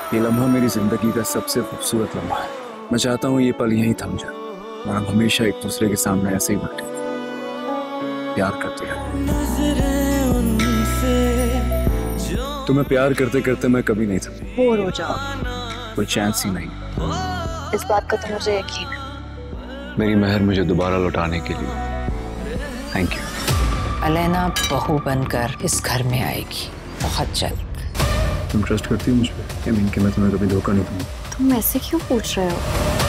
ये लम्हा मेरी जिंदगी का सबसे खूबसूरत लम्हा है। मैं चाहता हूँ ये पल यहीं थम जाए और हम हमेशा एक दूसरे के सामने ऐसे ही बैठे प्यार करते हैं। तुम्हें प्यार करते करते मैं कभी नहीं था बोर हो जाओ। कोई चांस ही नहीं। इस बात का तो मुझे यकीन है। मेरी मेहर मुझे दोबारा लौटाने के लिए थैंक यू। अलैना बहू बनकर इस घर में आएगी बहुत जल्द। तुम ट्रस्ट करती हो मुझ पर? कि मैं तुम्हें कभी धोखा नहीं दूंगा। तुम ऐसे क्यों पूछ रहे हो?